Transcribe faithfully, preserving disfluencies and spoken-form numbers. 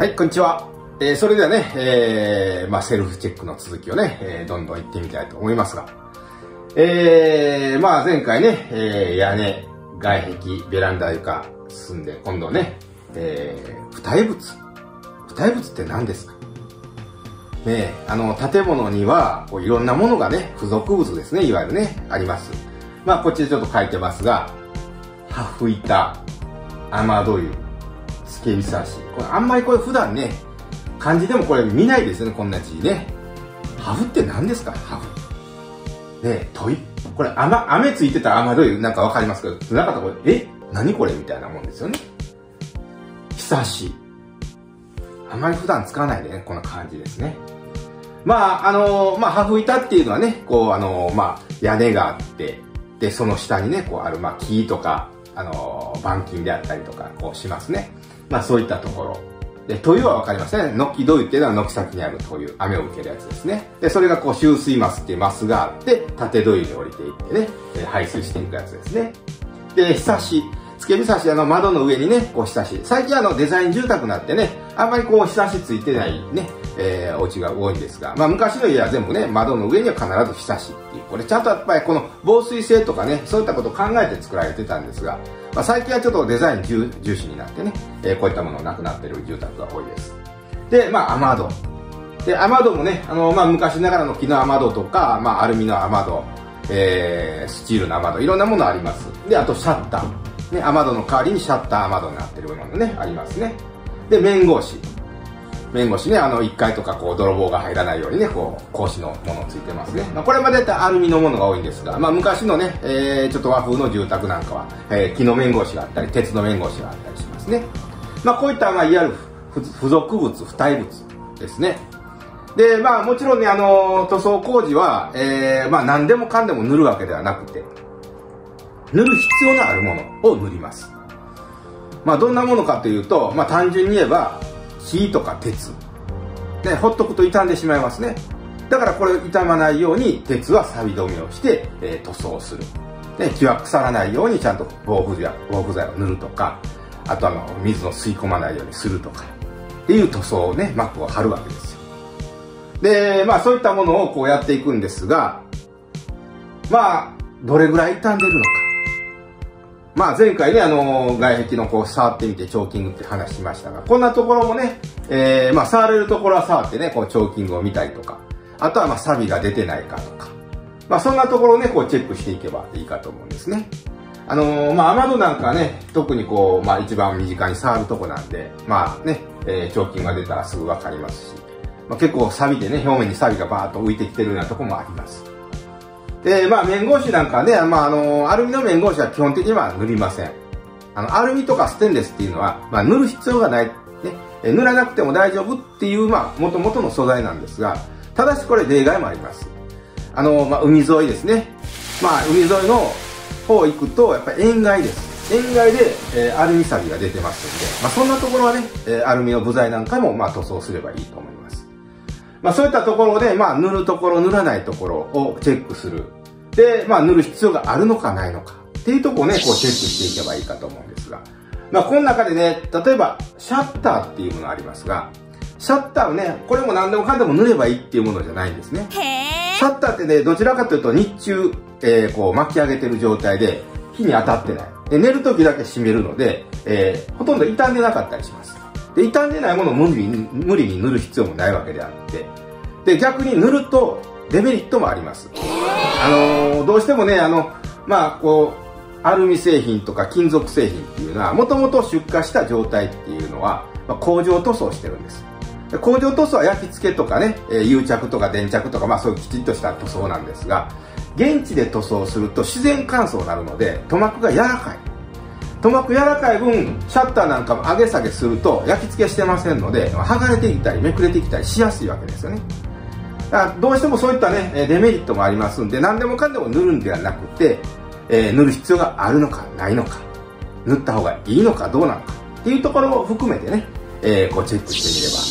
はい、こんにちは。えー、それではね、えー、まあ、セルフチェックの続きをね、えー、どんどん行ってみたいと思いますが、えー、まあ、前回ね、えー、屋根、外壁、ベランダ床進んで、今度ね、えー、付帯物。付帯物って何ですかね、あの、建物には、こういろんなものがね、付属物ですね、いわゆるね、あります。まあ、こっちでちょっと書いてますが、破風板、雨ど湯、付けびさし。これあんまりこれ普段ね、漢字でもこれ見ないですよね、こんな字ね。破風って何ですか、破風。ね、問い。これ雨、雨ついてた雨ど湯なんかわかりますけど、なかったらこれ、え何これみたいなもんですよね。ひさし。あんまり普段使わないでね、こんな感じですね。まあ、あのー、まあ、破風板っていうのはね、こう、あのー、まあ、屋根があって、で、その下にね、こうある、まあ、木とか、あのー、板金であったりとか、こうしますね。まあ、そういったところ。で、灯油はわかりますね。軒灯油っていうのは軒先にある灯油、雨を受けるやつですね。で、それがこう、集水マスっていうマスがあって、縦灯油に降りていってね、え排水していくやつですね。で、ひさし。付けびさし、あの、窓の上にね、こう、ひさし。最近あの、デザイン住宅になってね、あんまりこう、ひさしついてないね、えー、お家が多いんですが、まあ、昔の家は全部ね、窓の上には必ずひさしっていう、これちゃんとやっぱりこの防水性とかね、そういったことを考えて作られてたんですが、まあ、最近はちょっとデザイン重重視になってね、えー、こういったものなくなっている住宅が多いです。で、まあ、雨戸。で、雨戸もね、あの、まあ、昔ながらの木の雨戸とか、まあ、アルミの雨戸、えー、スチールの雨戸、いろんなものあります。で、あとシャッター。ね、雨戸の代わりにシャッター雨戸になってるものね、ありますね。で、面格子。面格子ね、あの、いっかいとかこう、泥棒が入らないようにね、こう、格子のものついてますね。まあ、これまでだったらアルミのものが多いんですが、まあ、昔のね、えー、ちょっと和風の住宅なんかは、えー、木の面格子があったり、鉄の面格子があったりしますね。まあ、こういった、まあ、いわゆる付属物、付帯物ですね。で、まあ、もちろんね、あの、塗装工事は、えー、まあ、何でもかんでも塗るわけではなくて、塗る必要のあるものを塗ります。まあ、どんなものかというと、まあ、単純に言えば、火とか鉄。ね、ほっとくと傷んでしまいますね。だからこれ傷まないように、鉄は錆止めをして、えー、塗装する。で、木は腐らないようにちゃんと防腐剤、防腐剤を塗るとか、あとあの、水の吸い込まないようにするとか、っていう塗装をね、膜を張るわけですよ。で、まあ、そういったものをこうやっていくんですが、まあ、どれぐらい傷んでるのか。まあ前回ね、あの、外壁のこう触ってみてチョーキングって話しましたが、こんなところもね、えー、まあ触れるところは触ってね、こうチョーキングを見たりとか、あとはまあ錆が出てないかとか、まあそんなところをね、こうチェックしていけばいいかと思うんですね。あのー、まあ雨戸なんかね、特にこう、まあ一番身近に触るとこなんで、まあね、えー、チョーキングが出たらすぐわかりますし、まあ結構錆びでね、表面に錆がバーッと浮いてきてるようなところもあります。で、まあ、面格子なんかね、まあ、あの、アルミの面格子は基本的には塗りません。あの、アルミとかステンレスっていうのは、まあ、塗る必要がない。ね、え塗らなくても大丈夫っていう、まあ、元々の素材なんですが、ただしこれ例外もあります。あの、まあ、海沿いですね。まあ、海沿いの方行くと、やっぱり塩害です。塩害で、えー、アルミ錆が出てますんで、まあ、そんなところはね、えー、アルミの部材なんかも、まあ、塗装すればいいと思います。まあそういったところで、まあ塗るところ、塗らないところをチェックする。で、まあ塗る必要があるのかないのかっていうところをね、こうチェックしていけばいいかと思うんですが。まあこの中でね、例えばシャッターっていうものがありますが、シャッターをね、これも何でもかんでも塗ればいいっていうものじゃないんですね。シャッターってね、どちらかというと日中、えー、こう巻き上げてる状態で火に当たってない。で、寝る時だけ閉めるので、えー、ほとんど傷んでなかったりします。で、傷んでないものを無理に、無理に塗る必要もないわけであって、で、逆に塗るとデメリットもあります。あのー、どうしてもね、あの、まあ、こう、アルミ製品とか金属製品っていうのは、もともと出荷した状態っていうのは、まあ、工場塗装してるんです。で工場塗装は焼き付けとかね、えー、癒着とか電着とか、まあそういうきちっとした塗装なんですが、現地で塗装すると自然乾燥になるので、塗膜が柔らかい。塗膜柔らかい分、シャッターなんかも上げ下げすると焼き付けしてませんので、剥がれてきたりめくれてきたりしやすいわけですよね。だからどうしてもそういったね、デメリットもありますんで、何でもかんでも塗るんではなくて、えー、塗る必要があるのかないのか、塗った方がいいのかどうなのかっていうところを含めてね、えー、こうチェックしてみれば